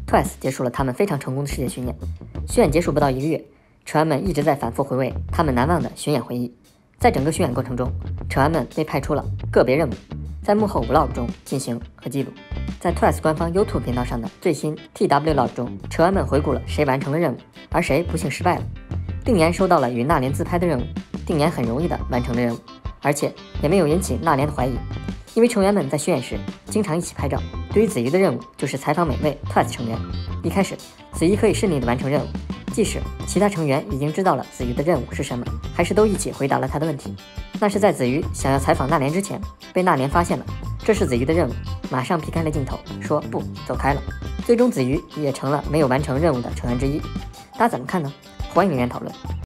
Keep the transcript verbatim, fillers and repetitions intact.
Twice 结束了他们非常成功的世界巡演。巡演结束不到一个月，成员们一直在反复回味他们难忘的巡演回忆。在整个巡演过程中，成员们被派出了个别任务，在幕后 Vlog 中进行和记录。在 Twice 官方 YouTube 频道上的最新 T W Log 中，成员们回顾了谁完成了任务，而谁不幸失败了。定妍收到了与娜莲自拍的任务，定妍很容易的完成了任务，而且也没有引起娜莲的怀疑，因为成员们在巡演时经常一起拍照。对于子瑜的任务就是采访每位 Twice 成员。一开始，子瑜可以顺利的完成任务，即使其他成员已经知道了子瑜的任务是什么，还是都一起回答了他的问题。那是在子瑜想要采访娜莲之前，被娜莲发现了这是子瑜的任务，马上避开了镜头，说不，走开了。最终子瑜也成了没有完成任务的成员之一。大家怎么看呢？欢迎留言讨论。